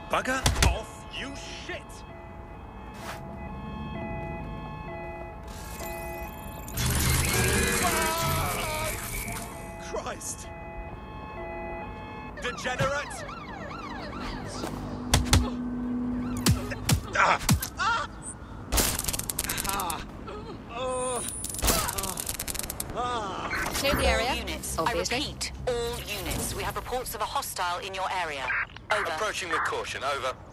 Bugger off, you shit! Christ! Degenerate! Ah! Ah! Ah! Oh! Ah! Clear the area. All units. Obviously. I repeat, all units. We have reports of a hostile in your area. Over. Approaching with caution, over.